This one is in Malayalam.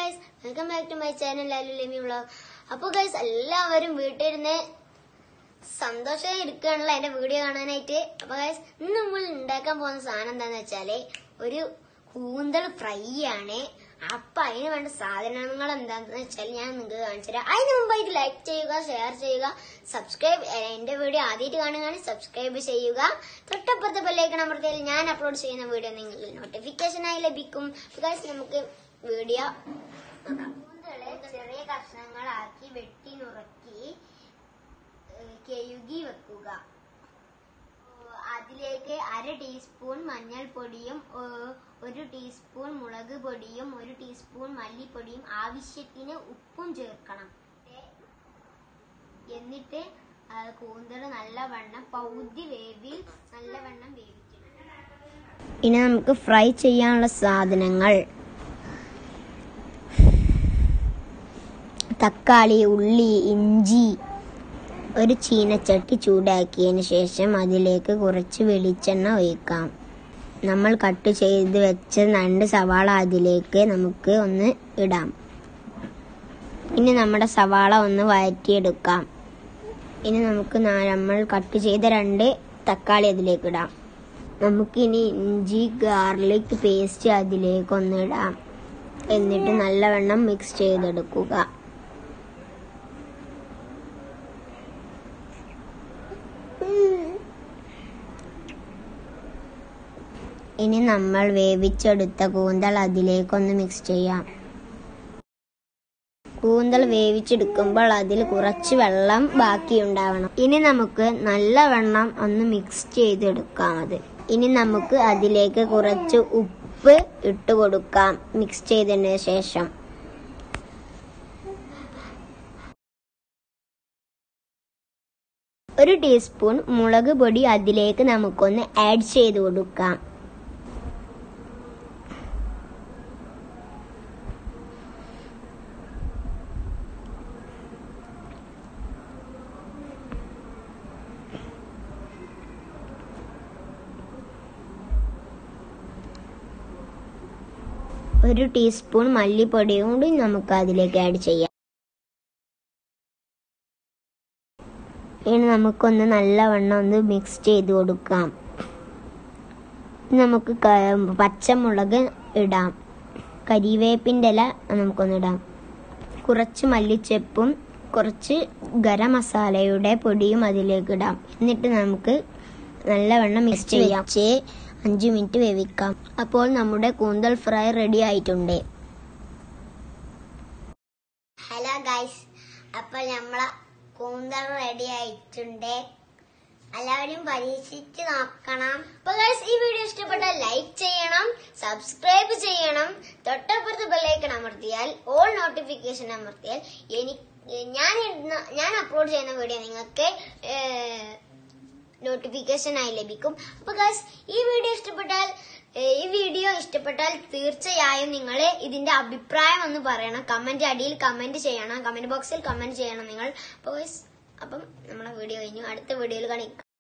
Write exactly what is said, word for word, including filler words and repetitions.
guys, welcome back to my channel Lalu Lemi Vlog. അപ്പോൾ ഗൈസ് എല്ലാവരും വീട്ടിലിരുന്ന് സന്തോഷമായി ഇരിക്കുകയാണല്ലോ എന്റെ വീഡിയോ കാണാനായിട്ട്. അപ്പൊ ഗൈസ് ഇന്ന് നമ്മൾ ഉണ്ടാക്കാൻ പോകുന്ന സാധനം എന്താന്ന് വെച്ചാല് ഒരു കൂന്തൽ ഫ്രൈ ആണ്. അപ്പൊ അതിന് വേണ്ട സാധനങ്ങൾ എന്താണെന്ന് വെച്ചാൽ ഞാൻ നിങ്ങൾക്ക് കാണിച്ചു തരാം. അതിന് മുമ്പായിട്ട് ലൈക്ക് ചെയ്യുക, ഷെയർ ചെയ്യുക, സബ്സ്ക്രൈബ്. എന്റെ വീഡിയോ ആദ്യമായിട്ട് കാണുകയാണെങ്കിൽ സബ്സ്ക്രൈബ് ചെയ്യുക. തൊട്ടപ്പുറത്തെ ബെല്ലൈക്കൺ അമർത്തിയാൽ ഞാൻ അപ്ലോഡ് ചെയ്യുന്ന വീഡിയോ നിങ്ങൾക്ക് നോട്ടിഫിക്കേഷനായി ലഭിക്കും. ഗൈസ് നമുക്ക് വീഡിയോ കൂന്തള് ചെറിയ കഷ്ണങ്ങളാക്കി വെട്ടി നുറുക്കി കഴുകി വെക്കുക. അതിലേക്ക് അര ടീസ്പൂൺ മഞ്ഞൾപ്പൊടിയും ഒരു ടീസ്പൂൺ മുളക് പൊടിയും ഒരു ടീസ്പൂൺ മല്ലിപ്പൊടിയും ആവശ്യത്തിന് ഉപ്പും ചേർക്കണം. എന്നിട്ട് കൂന്തൽ നല്ലവണ്ണം പൗതി വേവിൽ നല്ലവണ്ണം വേവിക്കണം. ഇനി നമുക്ക് ഫ്രൈ ചെയ്യാനുള്ള സാധനങ്ങൾ: തക്കാളി, ഉള്ളി, ഇഞ്ചി. ഒരു ചീനച്ചട്ടി ചൂടാക്കിയതിന് ശേഷം അതിലേക്ക് കുറച്ച് വെളിച്ചെണ്ണ ഒഴിക്കാം. നമ്മൾ കട്ട് ചെയ്ത് വെച്ച രണ്ട് സവാള അതിലേക്ക് നമുക്ക് ഒന്ന് ഇടാം. ഇനി നമ്മുടെ സവാള ഒന്ന് വഴറ്റിയെടുക്കാം. ഇനി നമുക്ക് നമ്മൾ കട്ട് ചെയ്ത രണ്ട് തക്കാളി അതിലേക്ക് ഇടാം. നമുക്കിനി ഇഞ്ചി ഗാർലിക് പേസ്റ്റ് അതിലേക്ക് ഒന്ന് ഇടാം. എന്നിട്ട് നല്ലവണ്ണം മിക്സ് ചെയ്തെടുക്കുക. ഇനി നമ്മൾ വേവിച്ചെടുത്ത കൂന്തൽ അതിലേക്കൊന്ന് മിക്സ് ചെയ്യാം. കൂന്തൽ വേവിച്ചെടുക്കുമ്പോൾ അതിൽ കുറച്ച് വെള്ളം ബാക്കിയുണ്ടാവണം. ഇനി നമുക്ക് നല്ലവണ്ണം ഒന്ന് മിക്സ് ചെയ്തെടുക്കാം. അത് ഇനി നമുക്ക് അതിലേക്ക് കുറച്ച് ഉപ്പ് ഇട്ട് കൊടുക്കാം. മിക്സ് ചെയ്തതിന് ശേഷം ഒരു ടീസ്പൂൺ മുളക് പൊടി അതിലേക്ക് നമുക്കൊന്ന് ആഡ് ചെയ്ത് കൊടുക്കാം. ഒരു ടീസ്പൂൺ മല്ലിപ്പൊടിയും കൂടി നമുക്ക് അതിലേക്ക് ആഡ് ചെയ്യാം. ഇനി നമുക്കൊന്ന് നല്ലവണ്ണം ഒന്ന് മിക്സ് ചെയ്ത് കൊടുക്കാം. നമുക്ക് പച്ചമുളക് ഇടാം. കരിവേപ്പിൻ്റെ ഇല നമുക്കൊന്ന് ഇടാം. കുറച്ച് മല്ലിച്ചെപ്പും കുറച്ച് ഗരം മസാലയുടെ പൊടിയും അതിലേക്ക് ഇടാം. എന്നിട്ട് നമുക്ക് നല്ലവണ്ണം മിക്സ് ചെയ്യാം. അഞ്ച് മിനിറ്റ് വേവിക്കാം. അപ്പോൾ നമ്മുടെ കൂന്തൽ ഫ്രൈ റെഡി ആയിട്ടുണ്ട്. ഹലോ ഗൈസ്, അപ്പോൾ നമ്മളെ കൂന്തൽ റെഡി ആയിട്ടുണ്ട്. എല്ലാവരും പരീക്ഷിച്ച് നോക്കണം. അപ്പോൾ ഗൈസ്, ഈ വീഡിയോ ഇഷ്ടപ്പെട്ടാൽ ലൈക്ക് ചെയ്യണം, സബ്സ്ക്രൈബ് ചെയ്യണം. തൊട്ടപ്പുറത്ത് ബെല്ലൈക്കൺ അമർത്തിയാൽ ഓൾ നോട്ടിഫിക്കേഷൻ അമർത്തിയാൽ എനിക്ക് ഞാൻ ഞാൻ അപ്ലോഡ് ചെയ്യുന്ന വീഡിയോ നിങ്ങൾക്ക് നോട്ടിഫിക്കേഷൻ ആയി ലഭിക്കും. അപ്പൊ ഗൈസ്, ഈ വീഡിയോ ഇഷ്ടപ്പെട്ടാൽ ഈ വീഡിയോ ഇഷ്ടപ്പെട്ടാൽ തീർച്ചയായും നിങ്ങൾ ഇതിന്റെ അഭിപ്രായം ഒന്ന് പറയണം. കമന്റ് അടിയിൽ കമന്റ് ചെയ്യണം, കമന്റ് ബോക്സിൽ കമന്റ് ചെയ്യണം നിങ്ങൾ. അപ്പൊ ഗൈസ്, അപ്പം നമ്മളെ വീഡിയോ കഴിഞ്ഞു. അടുത്ത വീഡിയോയിൽ കാണാം.